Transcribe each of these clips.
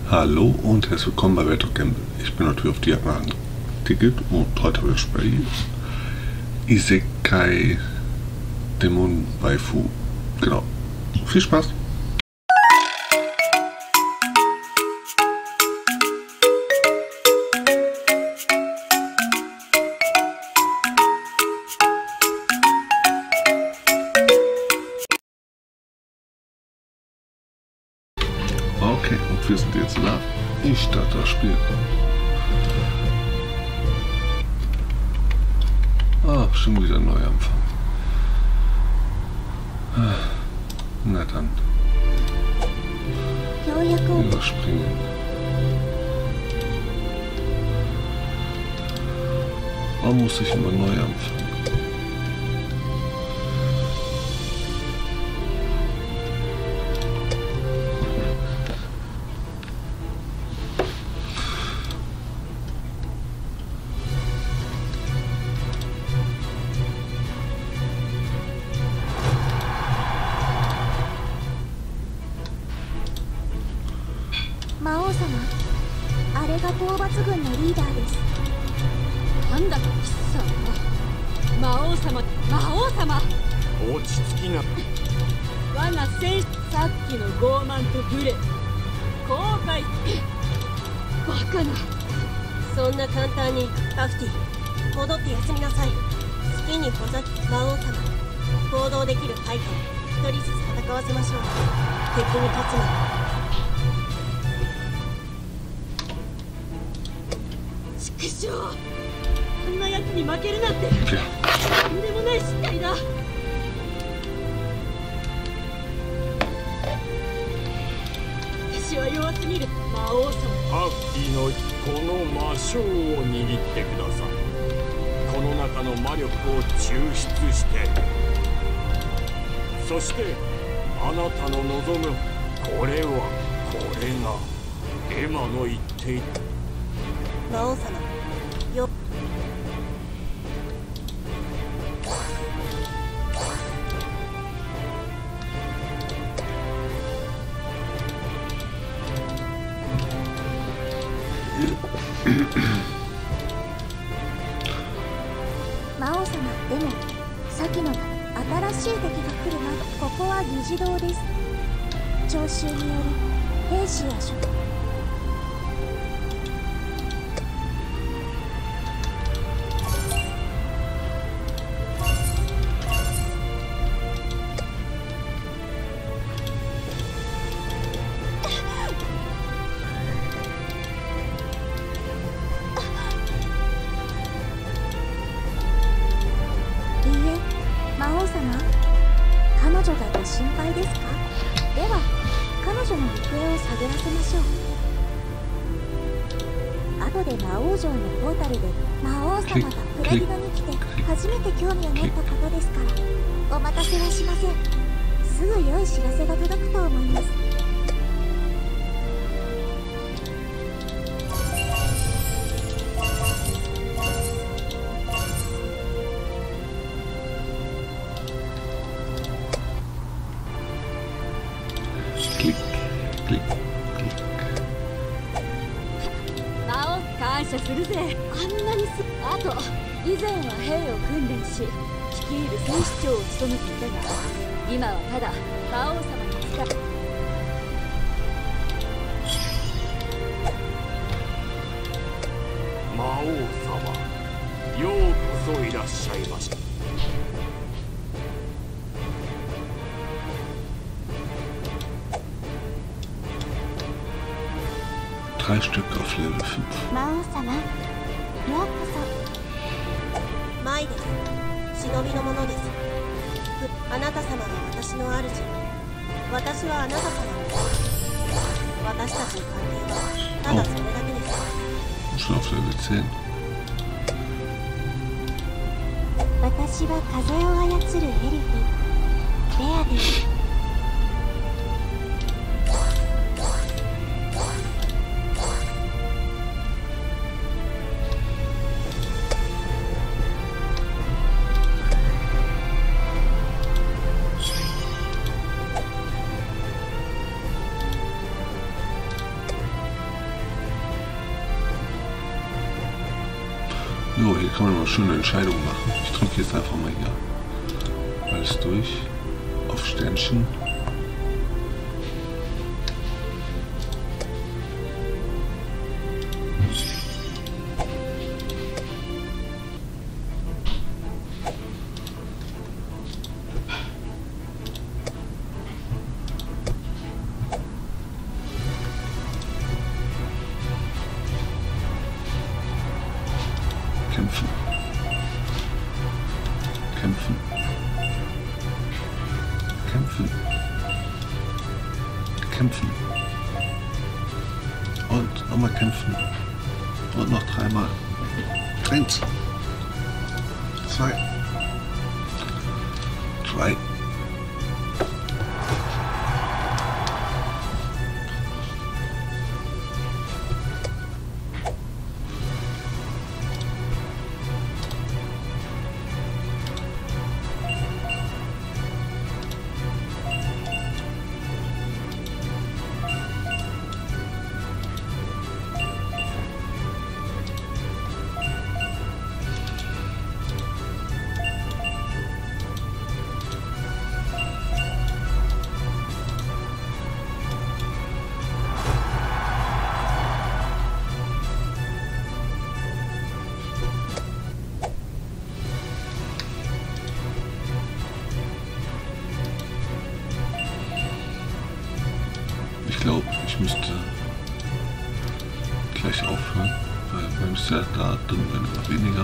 Hallo und herzlich willkommen bei Retro Gamble. Ich bin natürlich auf die Jagd nach einem Ticket und heute habe ich das Spiel Isekai Demon Waifu. Genau. Viel Spaß! Okay, und wir sind jetzt live. Ich starte das Spiel. Schon wieder ein Neuanfang. Na dann. Überspringen. Warum muss ich immer neu anfangen? そんな簡単にアフティ戻って休みなさい。好きにほざき魔王様行動できる配下を一人ずつ戦わせましょう。敵に勝つまで。畜生、こんな奴に負けるなんてとんでもない失態だ。私は弱すぎる。魔王様アフティのこの魔掌を握ってください。この中の魔力を抽出して、そしてあなたの望むこれがエマの言っている。 魔王様よ。魔王様、でも先の新しい敵が来るな。ここは議事堂です。徴収により兵士や諸するぜ。あんなにあと以前は兵を訓練し率いる戦士長を務めていたが、今はただ魔王様に使う。 魔王様、ようこそいらっしゃいました。 3 Stück auf Level 5. 魔王様、ようこそ。マイです。忍びの者です。あなた様は私の主。私はあなた様です。私たちの関係はただそれだけです。 Schon auf Level 10. 私は風を操るエルフ、レアです。 Jo, hier kann man mal schöne Entscheidungen machen. Ich drücke jetzt einfach mal hier alles durch. Auf Sternchen. Kämpfen. Kämpfen. Kämpfen. Kämpfen. Und nochmal kämpfen. Und noch dreimal. 1, 2, 3. Ich glaube, ich müsste gleich aufhören, weil beim Set da drin werden immer weniger.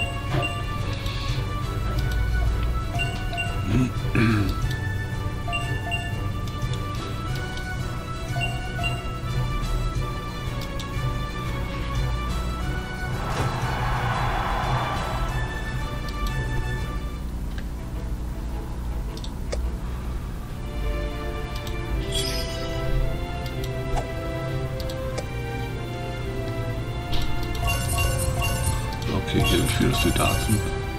Okay, hier wie viele Soldaten.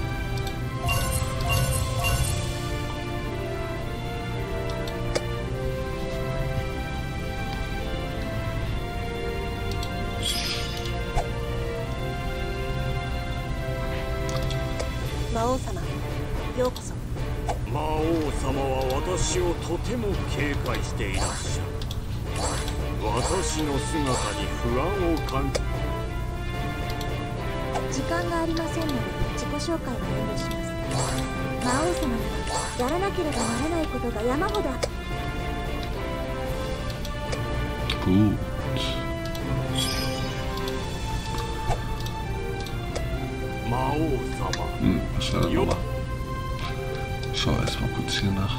魔王様、ようこそ。 魔王様は私をとても警戒していらっしゃる。私の姿に不安を感じ、 時間がありませんので自己紹介をお願いします。魔王様にはやらなければならないことが山ほど。 Gut. Was war da nochmal? Ich schau erstmal kurz hier nach.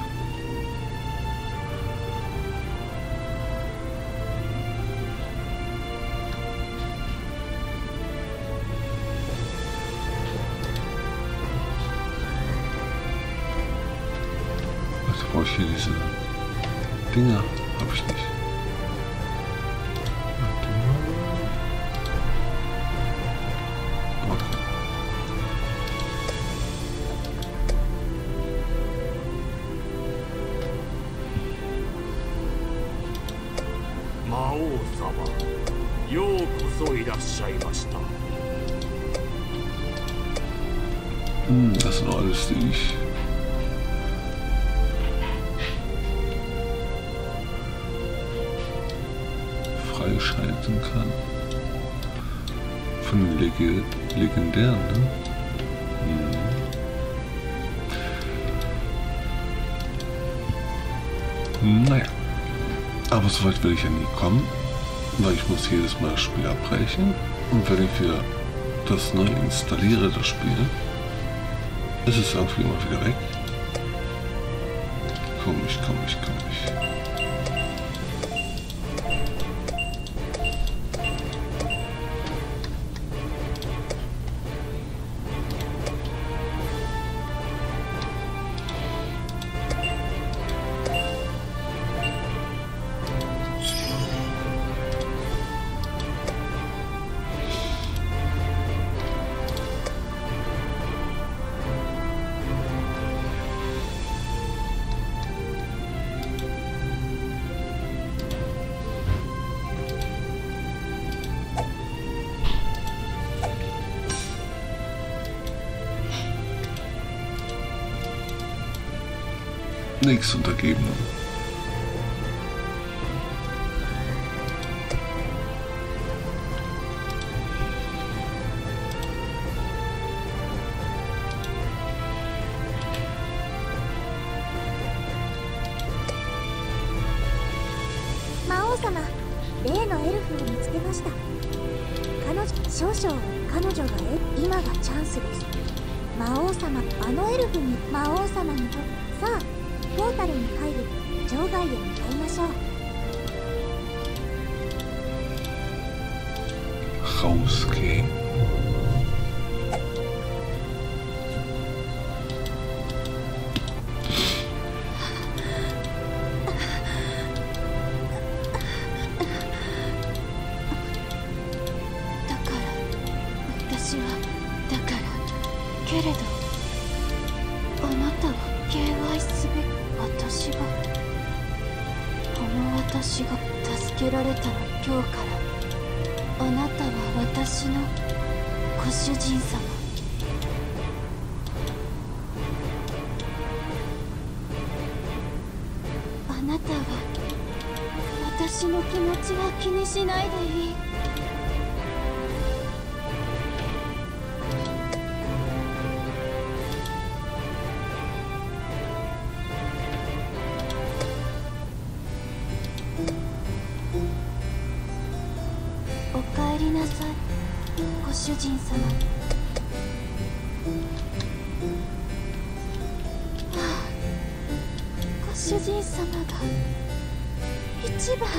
Was brauche ich hier diese Dinger? Habe ich nicht. Das sind alles, die ich freischalten kann. Von den legendären, ne? Naja, aber so weit will ich ja nie kommen, weil ich muss jedes Mal das Spiel abbrechen. Und wenn ich wieder das neu installiere, das Spiel, ist es irgendwie immer wieder weg. Komisch. Nächstuntergebenen. 魔王様、例のエルフを見つけました。少々彼女が今がチャンスです。魔王様、あのエルフに魔王様にと、さあポータルに入る場外へ向かいましょう。 Rausgehen. 気にしないでいい。おかえりなさい、ご主人様。ご主人様が一番。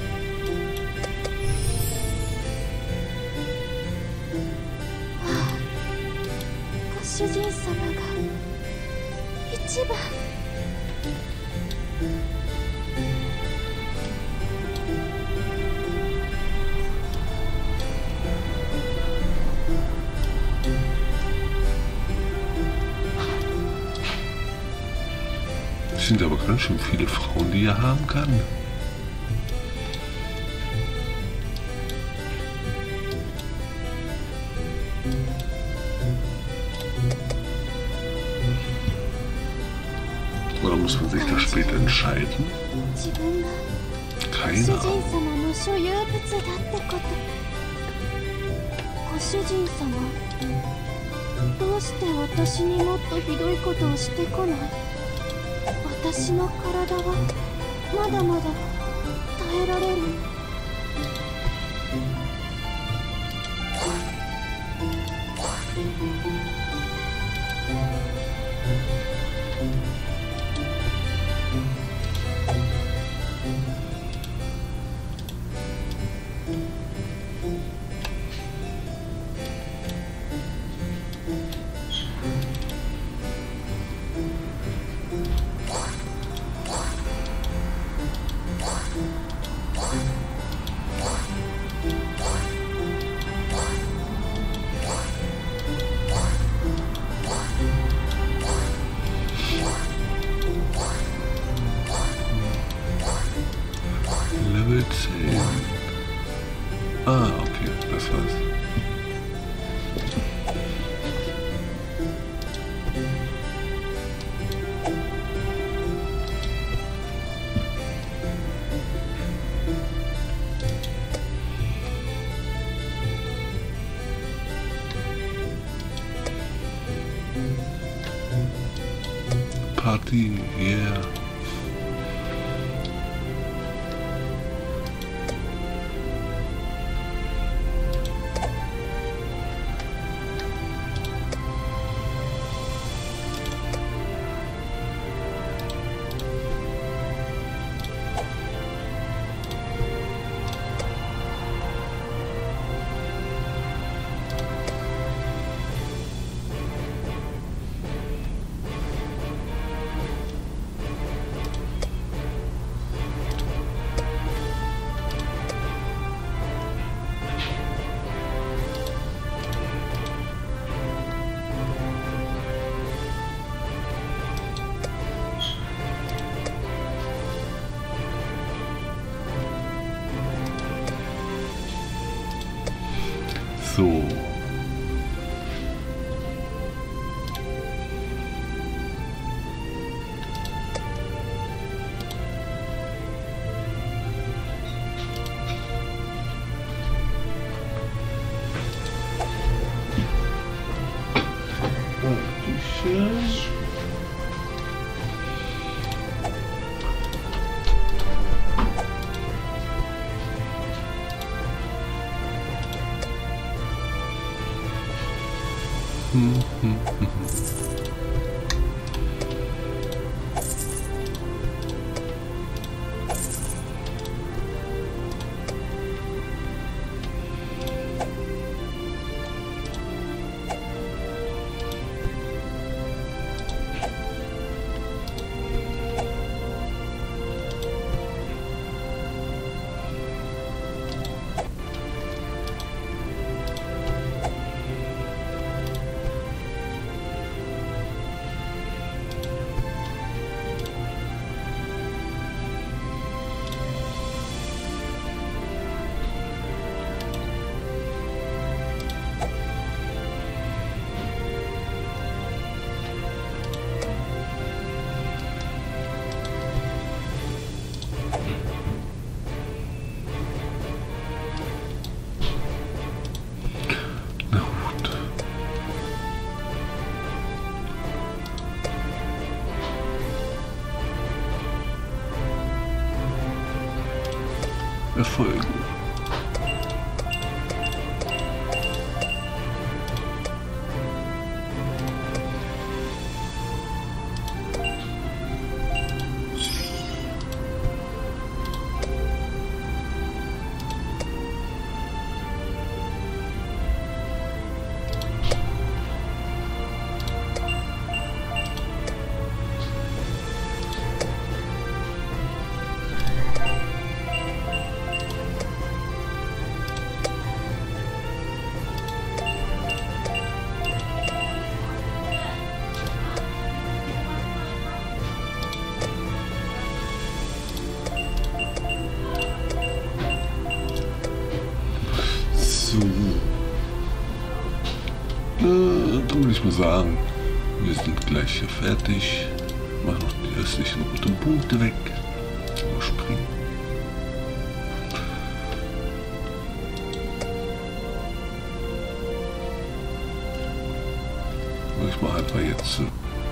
主人様が一番。 Es sind aber ganz schön viele Frauen, die er haben kann. Oder muss man sich da später entscheiden? Keine Ahnung. ご主人様、どうして私にもっとひどいことをしてこない？私の体はまだまだ耐えられる。 Level 10. Ah, okay, das war's. Party, yeah. So. Erfolgen. So. Dann würde ich mal sagen, wir sind gleich hier fertig. Machen noch die restlichen roten Punkte weg. Überspringen. Ich mache einfach jetzt.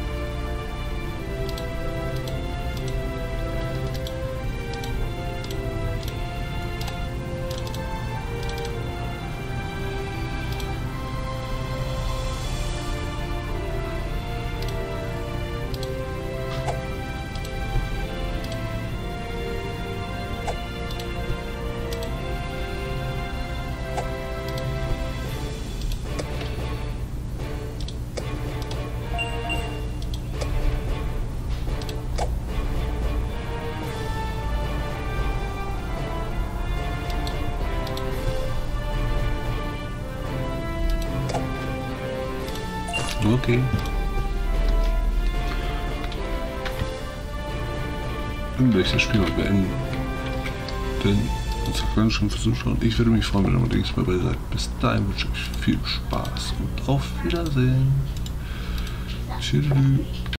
Okay. Dann werde ich das Spiel mal beenden. Denn unser Freund schon Zuschauen. Ich würde mich freuen, wenn ihr nächstes Mal bei seid. Bis dahin wünsche ich euch viel Spaß und auf Wiedersehen. Tschüss.